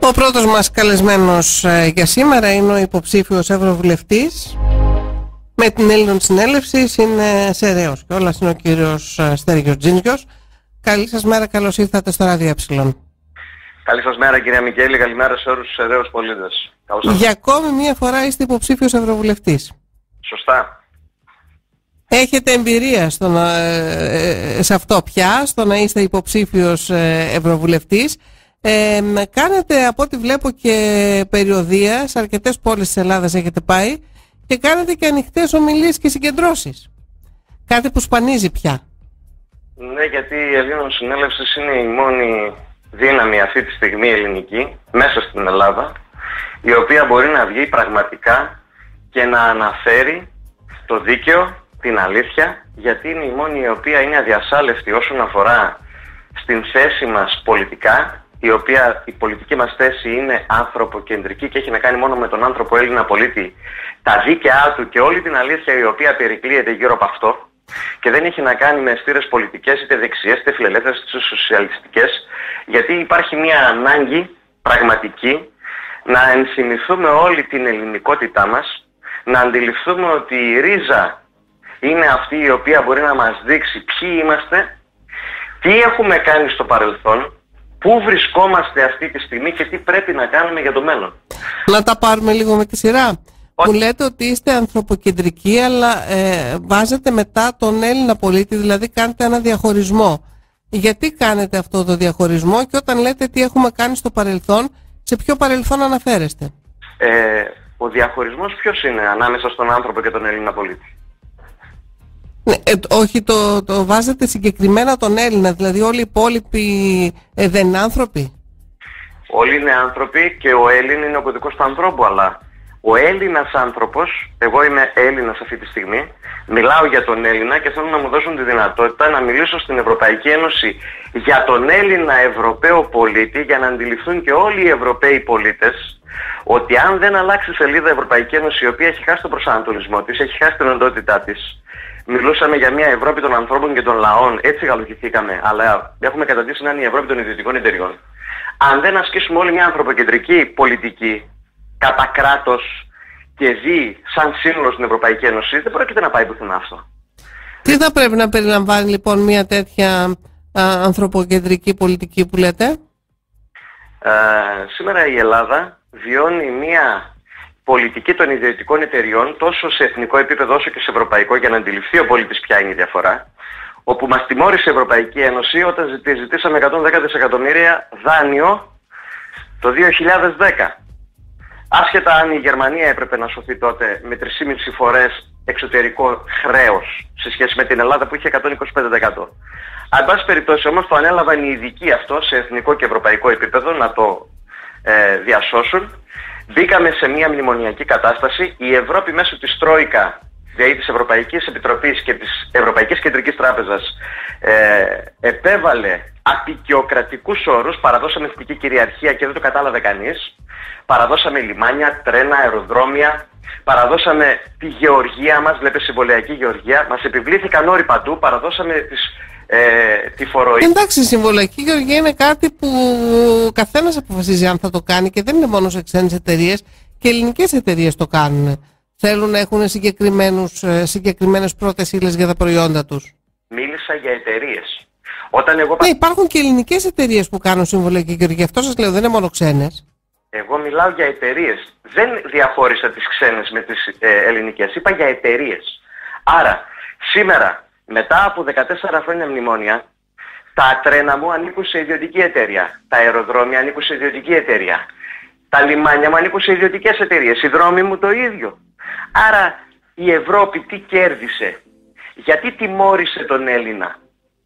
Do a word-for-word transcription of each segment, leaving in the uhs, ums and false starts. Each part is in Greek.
Ο πρώτος μας καλεσμένος ε, για σήμερα είναι ο υποψήφιος ευρωβουλευτής με την Έλληνων Συνέλευσης, είναι σεραίος και όλας είναι ο κύριος Στέργιος Τζίνγκιος. Καλή σας μέρα, καλώς ήρθατε στο Ράδιο Ε. Καλή σας μέρα κυρία Μικέλη, καλημέρα σε όλους τους σεραίους πολίτες. Για ακόμη μία φορά είστε υποψήφιος ευρωβουλευτής. Σωστά. Έχετε εμπειρία στο να, ε, σε αυτό πια, στο να είστε υποψήφιος ε, ευρωβουλευτής. Ε, κάνετε, από ό,τι βλέπω, και περιοδεία, σε αρκετές πόλεις της Ελλάδας έχετε πάει και κάνετε και ανοιχτές ομιλίες και συγκεντρώσεις. Κάτι που σπανίζει πια. Ναι, γιατί η Ελλήνων Συνέλευσης είναι η μόνη δύναμη αυτή τη στιγμή ελληνική, μέσα στην Ελλάδα, η οποία μπορεί να βγει πραγματικά και να αναφέρει το δίκαιο, την αλήθεια, γιατί είναι η μόνη η οποία είναι αδιασάλευτη όσον αφορά στην θέση μας πολιτικά, η οποία η πολιτική μας θέση είναι ανθρωποκεντρική και έχει να κάνει μόνο με τον άνθρωπο Έλληνα πολίτη, τα δίκαιά του και όλη την αλήθεια η οποία περικλείεται γύρω από αυτό, και δεν έχει να κάνει με αισθήρες πολιτικές, είτε δεξιές, είτε φιλελεύθερες, είτε σοσιαλιστικές, γιατί υπάρχει μια ανάγκη πραγματική να ενσημηθούμε όλη την ελληνικότητά μας, να αντιληφθούμε ότι η ρίζα είναι αυτή η οποία μπορεί να μας δείξει ποιοι είμαστε, τι έχουμε κάνει στο παρελθόν, πού βρισκόμαστε αυτή τη στιγμή και τι πρέπει να κάνουμε για το μέλλον. Να τα πάρουμε λίγο με τη σειρά. Που λέτε ότι είστε ανθρωποκεντρικοί, αλλά ε, βάζετε μετά τον Έλληνα πολίτη, δηλαδή κάνετε ένα διαχωρισμό. Γιατί κάνετε αυτό το διαχωρισμό και όταν λέτε τι έχουμε κάνει στο παρελθόν, σε ποιο παρελθόν αναφέρεστε? Ε, ο διαχωρισμός ποιος είναι ανάμεσα στον άνθρωπο και τον Έλληνα πολίτη? Ναι, ε, όχι, το, το βάζετε συγκεκριμένα τον Έλληνα, δηλαδή όλοι οι υπόλοιποι ε, δεν είναι άνθρωποι. Όλοι είναι άνθρωποι και ο Έλλην είναι ο κωδικός του ανθρώπου, αλλά ο Έλληνας άνθρωπος, εγώ είμαι Έλληνας αυτή τη στιγμή, μιλάω για τον Έλληνα και θέλω να μου δώσουν τη δυνατότητα να μιλήσω στην Ευρωπαϊκή Ένωση για τον Έλληνα Ευρωπαίο πολίτη, για να αντιληφθούν και όλοι οι Ευρωπαίοι πολίτες ότι αν δεν αλλάξει σελίδα η Ευρωπαϊκή Ένωση, η οποία έχει χάσει τον προσανατολισμό της, έχει χάσει την οντότητά της. Μιλούσαμε για μια Ευρώπη των ανθρώπων και των λαών, έτσι γαλουχηθήκαμε, αλλά έχουμε καταντήσει να είναι η Ευρώπη των ιδιωτικών εταιριών. Αν δεν ασκήσουμε όλη μια ανθρωποκεντρική πολιτική, κατά κράτος και δει σαν σύνολο στην Ευρωπαϊκή Ένωση, δεν πρόκειται να πάει πουθενά αυτό. Τι θα πρέπει να περιλαμβάνει λοιπόν μια τέτοια α, ανθρωποκεντρική πολιτική που λέτε? Ε, σήμερα η Ελλάδα βιώνει μια πολιτική των ιδιωτικών εταιριών τόσο σε εθνικό επίπεδο όσο και σε ευρωπαϊκό, για να αντιληφθεί ο πολίτης ποια είναι η διαφορά, όπου μας τιμώρησε η Ευρωπαϊκή Ένωση όταν ζητήσαμε εκατόν δέκα δισεκατομμύρια δάνειο το δύο χιλιάδες δέκα. Άσχετα αν η Γερμανία έπρεπε να σωθεί τότε με τρεις και μισή φορές εξωτερικό χρέος σε σχέση με την Ελλάδα που είχε εκατόν είκοσι πέντε τοις εκατό. Αν πάση περιπτώσει όμως το ανέλαβαν οι ειδικοί αυτό σε εθνικό και ευρωπαϊκό επίπεδο να το ε, διασώσουν. Μπήκαμε σε μια μνημονιακή κατάσταση. Η Ευρώπη μέσω της Τρόικα, δηλαδή της Ευρωπαϊκής Επιτροπής και της Ευρωπαϊκής Κεντρικής Τράπεζας, ε, επέβαλε απεικιοκρατικούς όρους, παραδώσαμε εθνική κυριαρχία και δεν το κατάλαβε κανείς, παραδώσαμε λιμάνια, τρένα, αεροδρόμια, παραδώσαμε τη γεωργία μας, βλέπετε συμβολιακή γεωργία, μας επιβλήθηκαν όροι παντού, παραδώσαμε τις, ε, τη φοροή. Εντάξει, η συμβολιακή γεωργία είναι κάτι που καθένας αποφασίζει αν θα το κάνει και δεν είναι μόνο σε ξένες εταιρείες, και ελληνικές εταιρείες το κάνουν. Θέλουν να έχουν συγκεκριμένες πρώτες ύλες για τα προϊόντα τους. Μίλησα για εταιρείες. Όταν εγώ... Ναι, υπάρχουν και ελληνικές εταιρείες που κάνουν συμβολιακή γεωργία. Αυτό σας λέω, δεν είναι μόνο ξένες. Εγώ μιλάω για εταιρείες. Δεν διαχώρισα τις ξένες με τις ε, ελληνικές. Είπα για εταιρείες. Άρα, σήμερα, μετά από δεκατέσσερα χρόνια μνημόνια, τα τρένα μου ανήκουν σε ιδιωτική εταιρεία. Τα αεροδρόμια ανήκουν σε ιδιωτική εταιρεία. Τα λιμάνια μου ανήκουν σε ιδιωτικές εταιρείες. Οι δρόμοι μου το ίδιο. Άρα, η Ευρώπη τι κέρδισε? Γιατί τιμώρησε τον Έλληνα?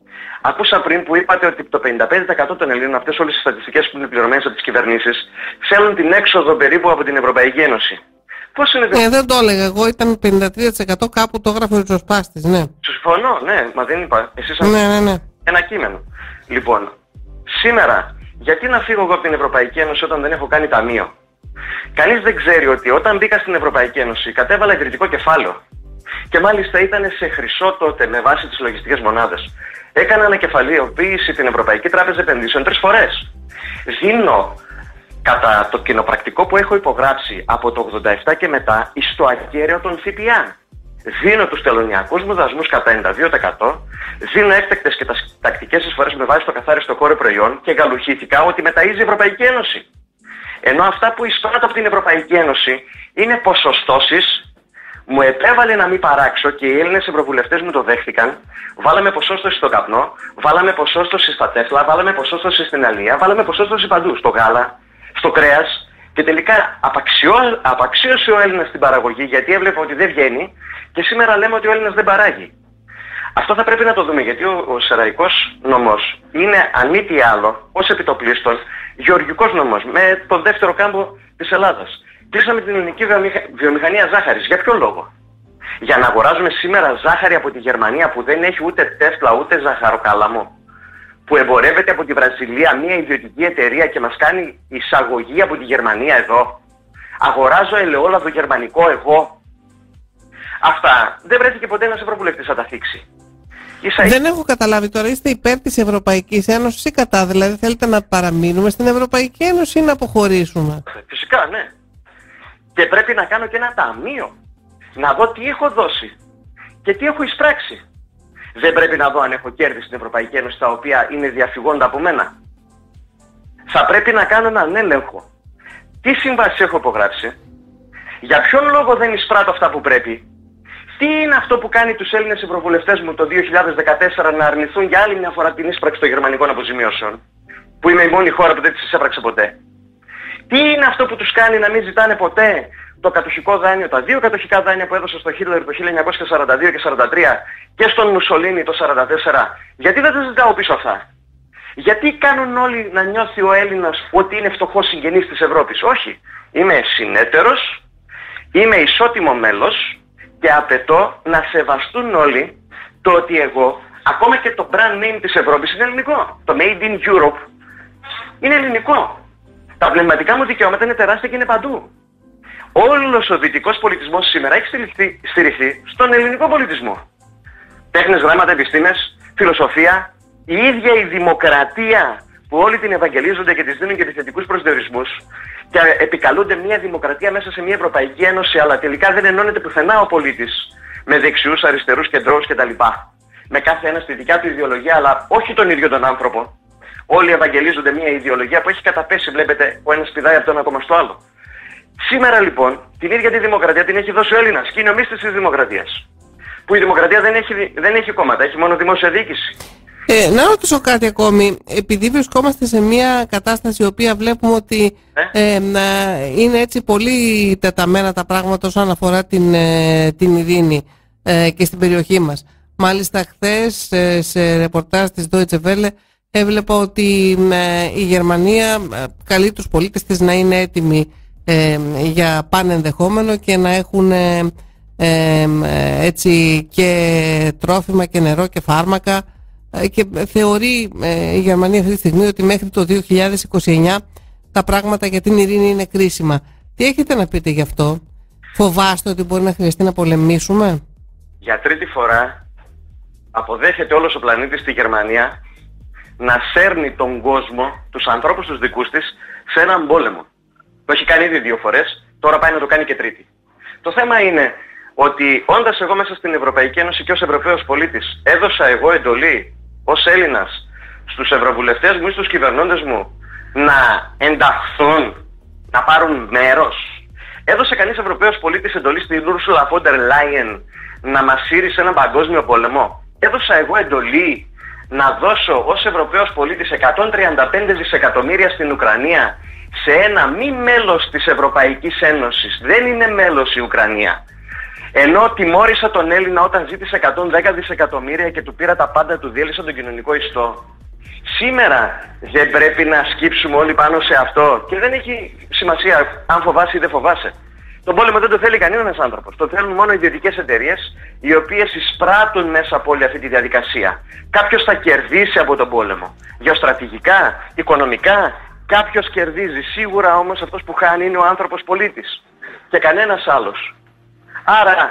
Ακούσα πριν που είπατε ότι το πενήντα πέντε τοις εκατό των Ελλήνων, αυτές όλες οι στατιστικές που είναι πληρωμένες από τις κυβερνήσεις, θέλουν την έξοδο περίπου από την Ευρωπαϊκή Ένωση. Πώς είναι δυνατόν? Ε, δεν το έλεγα εγώ, ήταν πενήντα τρία τοις εκατό, κάπου το έγραφε ο Ριζοσπάστης, ναι. Συμφωνώ, ναι, μα δεν είπα. Εσείς ναι, ναι, ναι. Ένα κείμενο. Λοιπόν, σήμερα, γιατί να φύγω εγώ από την Ευρωπαϊκή Ένωση όταν δεν έχω κάνει ταμείο? Κανείς δεν ξέρει ότι όταν μπήκα στην Ευρωπαϊκή Ένωση κατέβαλα ιδρυτικό κεφάλαιο. Και μάλιστα ήταν σε χρυσό τότε με βάση τις λογιστικές μονάδες. Έκανα ανακεφαλαιοποίηση την Ευρωπαϊκή Τράπεζα Επενδύσεων τρεις φορές. Δίνω κατά το κοινοπρακτικό που έχω υπογράψει από το ογδόντα επτά και μετά στο ακέραιο των ΦΠΑ. Δίνω τους τελωνιακούς μου δασμούς κατά ενενήντα δύο τοις εκατό, δίνω έκτακτες και τακτικές εισφορές με βάση το καθάριστο κόρο προϊόν και γαλουχήθηκα ότι με ταΐζει η Ευρωπαϊκή Ένωση. Ενώ αυτά που εισπράττω από την Ευρωπαϊκή Ένωση είναι ποσοστώσεις, μου επέβαλε να μην παράξω και οι Έλληνες ευρωβουλευτές μου το δέχτηκαν. Βάλαμε ποσόστοση στον καπνό, βάλαμε ποσόστοση στα τέφλα, βάλαμε ποσόστοση στην αλεία, βάλαμε ποσόστοση παντού, στο γάλα, στο κρέας. Και τελικά απαξιώ, απαξίωσε ο Έλληνας την παραγωγή γιατί έβλεπε ότι δεν βγαίνει και σήμερα λέμε ότι ο Έλληνας δεν παράγει. Αυτό θα πρέπει να το δούμε γιατί ο, ο Σεραϊκός νόμος είναι αν μη τι άλλο, ως επιτοπλίστων, γεωργικός νόμος με τον δεύτερο κάμπο της Ελλάδας. Κλείσαμε την ελληνική βιομηχα... βιομηχανία ζάχαρης. Για ποιο λόγο? Για να αγοράζουμε σήμερα ζάχαρη από τη Γερμανία που δεν έχει ούτε τέφλα ούτε ζαχαροκάλαμο, που εμπορεύεται από τη Βραζιλία μια ιδιωτική εταιρεία και μας κάνει εισαγωγή από τη Γερμανία εδώ. Αγοράζω ελαιόλαδο γερμανικό εγώ. Αυτά δεν βρέθηκε ποτέ ένας ευρωβουλευτής να τα θίξει. Ίσα... Δεν έχω καταλάβει τώρα, είστε υπέρ της Ευρωπαϊκής Ένωσης ή κατά? Δηλαδή θέλετε να παραμείνουμε στην Ευρωπαϊκή Ένωση ή να αποχωρήσουμε? Φυσικά ναι. Και πρέπει να κάνω και ένα ταμείο. Να δω τι έχω δώσει και τι έχω εισπράξει. Δεν πρέπει να δω αν έχω κέρδη στην Ευρωπαϊκή Ένωση τα οποία είναι διαφυγόντα από μένα? Θα πρέπει να κάνω έναν έλεγχο. Τι συμβάσεις έχω υπογράψει? Για ποιον λόγο δεν εισπράττω αυτά που πρέπει? Τι είναι αυτό που κάνει τους Έλληνες ευρωβουλευτές μου το δύο χιλιάδες δεκατέσσερα να αρνηθούν για άλλη μια φορά την εισπράξη των γερμανικών αποζημιώσεων, που είμαι η μόνη χώρα που δεν τις εισέπραξε ποτέ? Τι είναι αυτό που τους κάνει να μην ζητάνε ποτέ το κατοχικό δάνειο, τα δύο κατοχικά δάνεια που έδωσε στο Χίτλερ το χίλια εννιακόσια σαράντα δύο και σαράντα τρία και στον Μουσολίνι το σαράντα τέσσερα? Γιατί δεν τα ζητάω πίσω αυτά? Γιατί κάνουν όλοι να νιώθει ο Έλληνας ότι είναι φτωχός συγγενής της Ευρώπης? Όχι. Είμαι συνέτερος, είμαι ισότιμο μέλος και απαιτώ να σεβαστούν όλοι το ότι εγώ, ακόμα και το brand name της Ευρώπης είναι ελληνικό. Το Made in Europe είναι ελληνικό. Τα πνευματικά μου δικαιώματα είναι τεράστια και είναι παντού. Όλος ο δυτικός πολιτισμός σήμερα έχει στηριχθεί, στηριχθεί στον ελληνικό πολιτισμό. Τέχνες, γράμματα, επιστήμες, φιλοσοφία, η ίδια η δημοκρατία που όλοι την ευαγγελίζονται και της δίνουν και επιθετικούς προσδιορισμούς και επικαλούνται μια δημοκρατία μέσα σε μια Ευρωπαϊκή Ένωση, αλλά τελικά δεν ενώνεται πουθενά ο πολίτης με δεξιούς, αριστερούς, κεντρώους κτλ. Με κάθε ένα στη δικιά του ιδεολογία, αλλά όχι τον ίδιο τον άνθρωπο. Όλοι ευαγγελίζονται μια ιδεολογία που έχει καταπέσει, βλέπετε, ο ένας πηδάει από το ένα κόμμα στο άλλο. Σήμερα λοιπόν την ίδια τη δημοκρατία την έχει δώσει ο Έλληνας και είναι ο μύστης της δημοκρατίας. Που η δημοκρατία δεν έχει, δεν έχει κόμματα, έχει μόνο δημόσια διοίκηση. Ε, να ρωτήσω κάτι ακόμη, επειδή βρισκόμαστε σε μια κατάσταση η οποία βλέπουμε ότι ε? Ε, είναι έτσι πολύ τεταμένα τα πράγματα όσον αφορά την, ε, την ειρήνη ε, και στην περιοχή μας. Μάλιστα χθες ε, σε ρεπορτάζ της Deutsche Welle έβλεπα ότι ε, η Γερμανία ε, καλεί τους πολίτες της να είναι έτοιμοι ε, για πάνε ενδεχόμενο και να έχουν ε, ε, ε, έτσι και τρόφιμα και νερό και φάρμακα. Και θεωρεί ε, η Γερμανία αυτή τη στιγμή ότι μέχρι το δύο χιλιάδες είκοσι εννιά τα πράγματα για την ειρήνη είναι κρίσιμα. Τι έχετε να πείτε γι' αυτό? Φοβάστε ότι μπορεί να χρειαστεί να πολεμήσουμε? Για τρίτη φορά αποδέχεται όλος ο πλανήτης στη Γερμανία να σέρνει τον κόσμο, τους ανθρώπους τους δικούς της, σε έναν πόλεμο. Το έχει κάνει ήδη δύο φορές, τώρα πάει να το κάνει και τρίτη. Το θέμα είναι ότι όντας εγώ μέσα στην Ευρωπαϊκή Ένωση και ως Ευρωπαίος πολίτης έδωσα εγώ εντολή ως Έλληνας στους ευρωβουλευτές μου ή στους κυβερνώντες μου να ενταχθούν, να πάρουν μέρος? Έδωσε κανείς Ευρωπαίος πολίτης εντολή στην Ursula von der Leyen να μας σύρει σε έναν παγκόσμιο πόλεμο? Έδωσα εγώ εντολή να δώσω ως Ευρωπαίος πολίτης εκατόν τριάντα πέντε δισεκατομμύρια στην Ουκρανία, σε ένα μη μέλος της Ευρωπαϊκής Ένωσης? Δεν είναι μέλος η Ουκρανία. Ενώ τιμώρησα τον Έλληνα όταν ζήτησε εκατόν δέκα δισεκατομμύρια και του πήρα τα πάντα, του διέλυσα τον κοινωνικό ιστό. Σήμερα δεν πρέπει να σκύψουμε όλοι πάνω σε αυτό? Και δεν έχει σημασία αν φοβάσαι ή δεν φοβάσαι. Τον πόλεμο δεν το θέλει κανένας άνθρωπος. Το θέλουν μόνο ιδιωτικές εταιρείες, οι οποίες εισπράττουν μέσα από όλη αυτή τη διαδικασία. Κάποιος θα κερδίσει από τον πόλεμο. Γεωστρατηγικά, οικονομικά, κάποιος κερδίζει. Σίγουρα όμως αυτός που χάνει είναι ο άνθρωπος πολίτης και κανένας άλλος. Άρα,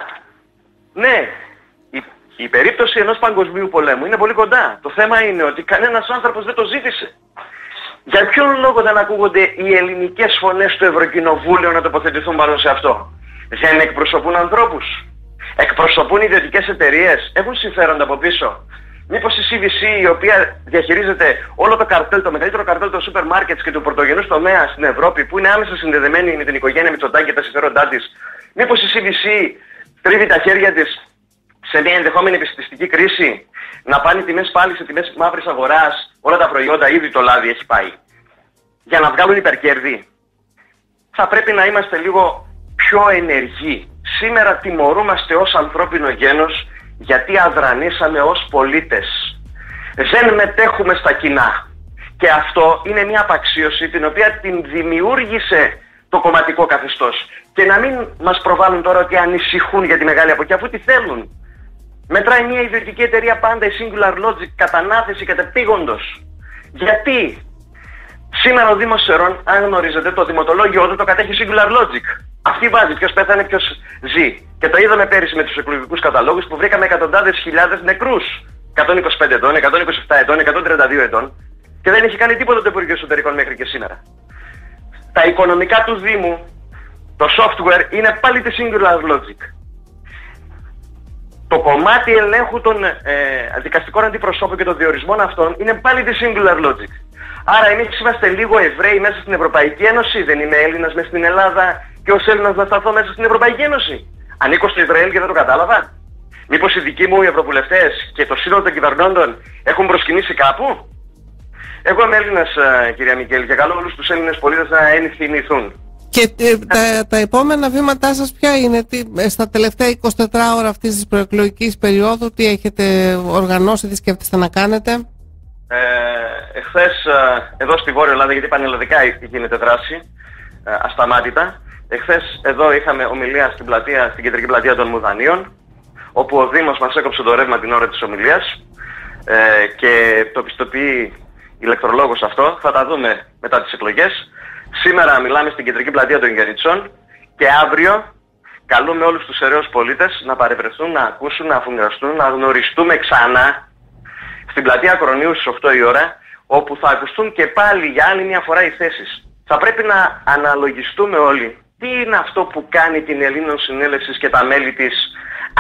ναι, η, η περίπτωση ενός παγκοσμίου πολέμου είναι πολύ κοντά. Το θέμα είναι ότι κανένας άνθρωπος δεν το ζήτησε. Για ποιον λόγο δεν ακούγονται οι ελληνικές φωνές του Ευρωκοινοβούλιο να τοποθετηθούν πάνω σε αυτό? Δεν εκπροσωπούν ανθρώπους? Εκπροσωπούν ιδιωτικές εταιρείες? Έχουν συμφέροντα από πίσω? Μήπως η σι βι σι, η οποία διαχειρίζεται όλο το καρτέλ, το μεγαλύτερο καρτέλ των σούπερ μάρκετς και του πρωτογενούς τομέα στην Ευρώπη, που είναι άμεσα συνδεδεμένη με την οικογένεια Μητσοτάκη και τα συμφέροντά της, μήπως η σι βι σι τρίβει τα χέρια της σε μια ενδεχόμενη επιστημιστική κρίση να πάνε τιμές πάλι σε τιμές μαύρης αγοράς, όλα τα προϊόντα, ήδη το λάδι έχει πάει, για να βγάλουν υπερκέρδη? Θα πρέπει να είμαστε λίγο πιο ενεργοί. Σήμερα τιμωρούμαστε ως ανθρώπινο γένος γιατί αδρανήσαμε ως πολίτες. Δεν μετέχουμε στα κοινά. Και αυτό είναι μια απαξίωση την οποία την δημιούργησε το κομματικό καθεστώς. Και να μην μας προβάλλουν τώρα ότι ανησυχούν για τη μεγάλη αποκιά, αφού τι θέλουν. Μετράει μια ιδιωτική εταιρεία πάντα η Singular Logic, κατανάθεση κατεπήγοντος. Γιατί? Σήμερα ο Δήμος Σερών, αν γνωρίζετε, το δημοτολόγιο του το κατέχει Singular Logic. Αυτή βάζει ποιος πέθανε, ποιος ζει. Και το είδαμε πέρυσι με τους εκλογικούς καταλόγους που βρήκαμε εκατοντάδες χιλιάδες νεκρούς. εκατόν είκοσι πέντε ετών, εκατόν είκοσι επτά ετών, εκατόν τριάντα δύο ετών. Και δεν έχει κάνει τίποτα το Υπουργείο Εσωτερικών μέχρι και σήμερα. Τα οικονομικά του Δήμου, το software είναι πάλι τη Singular Logic. Το κομμάτι ελέγχου των ε, δικαστικών αντιπροσώπων και των διορισμών αυτών είναι πάλι τη Singular Logic. Άρα εμείς είμαστε λίγο Εβραίοι μέσα στην Ευρωπαϊκή Ένωση. Δεν είμαι Έλληνας μέσα στην Ελλάδα και ως Έλληνας να σταθώ μέσα στην Ευρωπαϊκή Ένωση? Ανήκω στο Ισραήλ και δεν το κατάλαβα? Μήπως οι δικοί μου οι ευρωβουλευτές και το σύνολο των κυβερνώντων έχουν προσκυνήσει κάπου? Εγώ είμαι Έλληνας, κυρία Μικέλη, και καλώ όλους τους Έλληνες πολίτες να ενθυμηθούν. Και ε, τα, τα επόμενα βήματά σας ποια είναι? Τι, στα τελευταία είκοσι τέσσερις ώρα αυτής της προεκλογικής περίοδου, τι έχετε οργανώσει, τι σκέφτεστε να κάνετε? Ε, εχθές εδώ στη Βόρεια Ελλάδα, γιατί πανελλαδικά γίνεται δράση ε, ασταμάτητα, εχθές εδώ είχαμε ομιλία στην, πλατεία, στην κεντρική πλατεία των Μουδανίων, όπου ο Δήμος μας έκοψε το ρεύμα την ώρα της ομιλίας ε, και το πιστοποιεί ηλεκτρολόγος αυτό. Θα τα δούμε μετά τις εκλογές. Σήμερα μιλάμε στην κεντρική πλατεία των Γερνιτσών και αύριο καλούμε όλους τους εραίους πολίτες να παρευρεθούν, να ακούσουν, να αφουγκραστούν, να γνωριστούμε ξανά στην πλατεία Κορονίου στις οκτώ η ώρα, όπου θα ακουστούν και πάλι για άλλη μια φορά οι θέσεις. Θα πρέπει να αναλογιστούμε όλοι τι είναι αυτό που κάνει την Ελλήνων Συνέλευση και τα μέλη της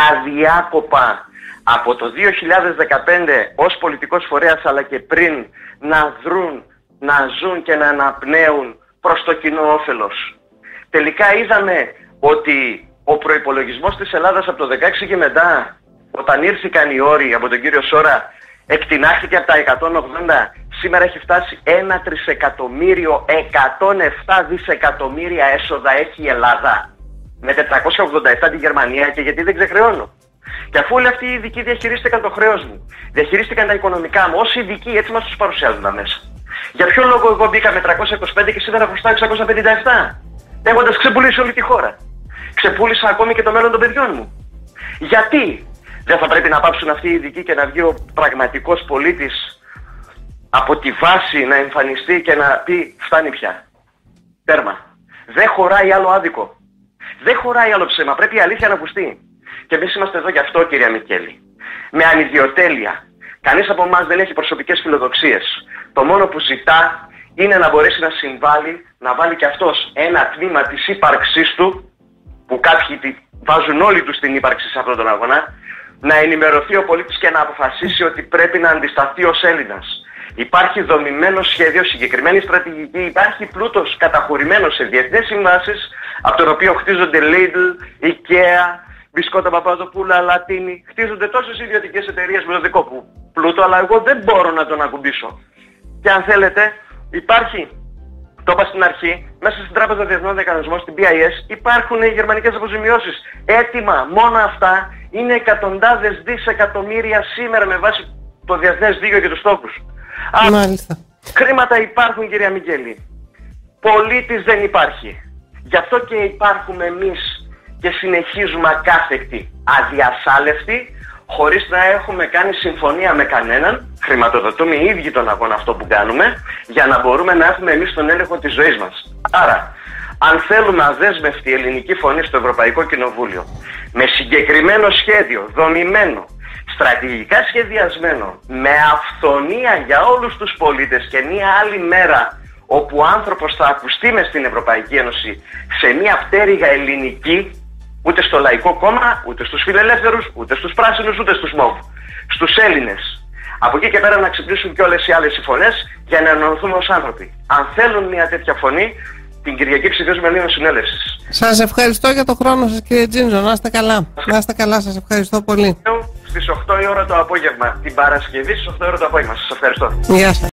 αδιάκοπα από το δύο χιλιάδες δεκαπέντε ως πολιτικός φορέας, αλλά και πριν, να δρουν, να ζουν και να αναπνέουν προς το κοινό όφελος. Τελικά είδαμε ότι ο προϋπολογισμός της Ελλάδας από το δεκαέξι και μετά, όταν ήρθηκαν οι όροι από τον κύριο Σόρα, εκτινάχθηκε από τα εκατόν ογδόντα, σήμερα έχει φτάσει ένα τρισεκατομμύριο, εκατόν επτά δισεκατομμύρια έσοδα έχει η Ελλάδα. Με τετρακόσια ογδόντα επτά τη Γερμανία, και γιατί δεν ξεχρεώνω. Και αφού όλοι αυτοί οι ειδικοί διαχειρίστηκαν το χρέος μου, διαχειρίστηκαν τα οικονομικά μου, όσοι ειδικοί έτσι μας τους παρουσιάζουν τα μέσα. Για ποιο λόγο εγώ μπήκα με τριακόσια είκοσι πέντε και σήμερα χρωστάω εξακόσια πενήντα επτά, έχοντας ξεπουλήσει όλη τη χώρα? Ξεπούλησα ακόμη και το μέλλον των παιδιών μου. Γιατί δεν θα πρέπει να πάψουν αυτοί οι ειδικοί και να βγει ο πραγματικός πολίτης από τη βάση να εμφανιστεί και να πει φτάνει πια? Τέρμα. Δεν χωράει άλλο άδικο. Δεν χωράει άλλο ψέμα. Πρέπει η αλήθεια να ακουστεί. Και εμείς είμαστε εδώ γι' αυτό, κυρία Μικέλη. Με ανιδιοτέλεια. Κανείς από εμάς δεν έχει προσωπικές φιλοδοξίες. Το μόνο που ζητά είναι να μπορέσει να συμβάλλει, να βάλει και αυτός ένα τμήμα της ύπαρξής του, που κάποιοι βάζουν όλοι τους την ύπαρξη σε αυτόν τον αγώνα, να ενημερωθεί ο πολίτης και να αποφασίσει ότι πρέπει να αντισταθεί ως Έλληνας. Υπάρχει δομημένο σχέδιο, συγκεκριμένη στρατηγική, υπάρχει πλούτος καταχωρημένος σε διεθνές συμβάσεις, από τον οποίο χτίζονται Lidl, IKEA, Μπισκότα Παπαδοπούλα, Λατίνη. Χτίζονται τόσες ιδιωτικές εταιρείες με το δικό μου πλούτο, αλλά εγώ δεν μπορώ να τον ακουμπήσω. Και αν θέλετε, υπάρχει, το είπα στην αρχή, μέσα στην Τράπεζα Διεθνών Διακανονισμών, στην πι άι ες, υπάρχουν οι γερμανικές αποζημιώσεις. Έτοιμα, μόνο αυτά είναι εκατοντάδες δισεκατομμύρια σήμερα με βάση το διεθνές δίκαιο και τους στόχους. Μάλιστα. Χρήματα υπάρχουν, κυρία Μικέλη. Πολίτης δεν υπάρχει. Γι' αυτό και υπάρχουμε εμείς και συνεχίζουμε ακάθεκτοι, αδιασάλευτοι, χωρίς να έχουμε κάνει συμφωνία με κανέναν. Χρηματοδοτούμε οι ίδιοι τον αγώνα αυτό που κάνουμε, για να μπορούμε να έχουμε εμείς τον έλεγχο της ζωής μας. Άρα, αν θέλουμε αδέσμευτη ελληνική φωνή στο Ευρωπαϊκό Κοινοβούλιο, με συγκεκριμένο σχέδιο, δομημένο, στρατηγικά σχεδιασμένο, με αυθονία για όλους τους πολίτες και μία άλλη μέρα όπου ο άνθρωπος θα ακουστεί μες στην Ευρωπαϊκή Ένωση σε μία πτέρυγα ελληνική, ούτε στο Λαϊκό Κόμμα, ούτε στους φιλελεύθερους, ούτε στους πράσινους, ούτε στους μοβ. Στους Έλληνες. Από εκεί και πέρα να ξυπνήσουν και όλες οι άλλες οι φωνές για να ενωθούμε ως άνθρωποι. Αν θέλουν μια τέτοια φωνή, την Κυριακή ψηφίζουμε λίγο συνέλευσης. Σας ευχαριστώ για το χρόνο σας, κύριε Τζίνζο. Να είστε καλά. Να είστε καλά, σας ευχαριστώ πολύ. Στις οκτώ η ώρα το απόγευμα, την Παρασκευή στις οκτώ η ώρα το απόγευμα. Σας ευχαριστώ. Γεια σας.